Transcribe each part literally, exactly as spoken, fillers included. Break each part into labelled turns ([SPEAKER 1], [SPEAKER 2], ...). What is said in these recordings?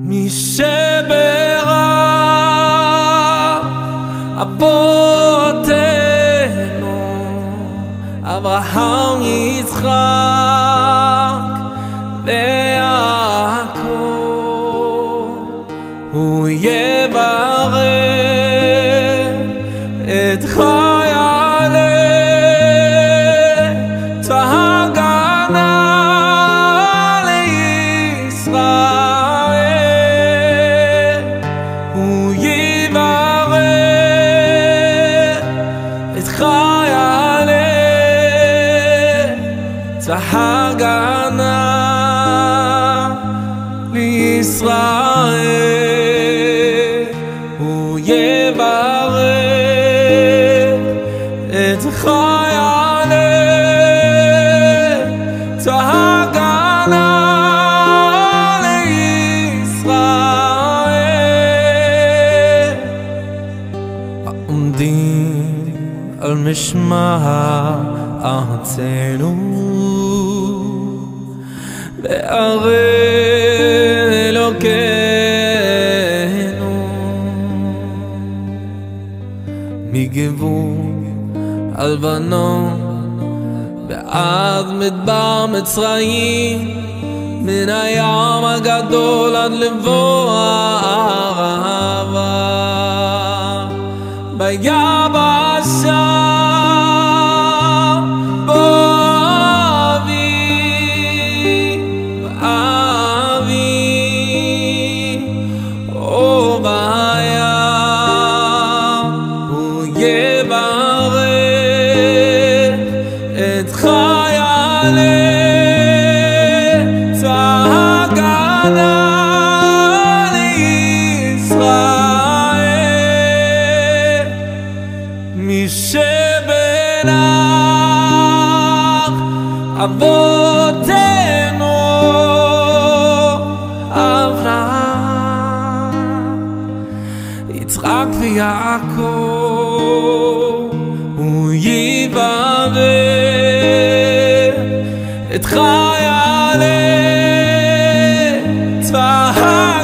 [SPEAKER 1] מי שברא אבותינו אברהם, יצחק ויעקב, הוא יברך את חיילי צבא לישראל, הוא יברך את חיילי צבא לישראל, הוא יברך את חיילי צבא לישראל, העומדים על משמר ארצנו בערי אלוקינו, מגבול הלבנון ועד מדבר מצרים, מן הים הגדול עד לבוא הערבה, ביבשה את חיילי צבא לישראל, מי שברך אבותינו אברהם, יצחק ויעקב, הוא יברך את חיילי צבא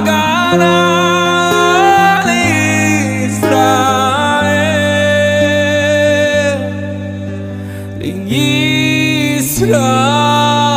[SPEAKER 1] לישראל, לישראל.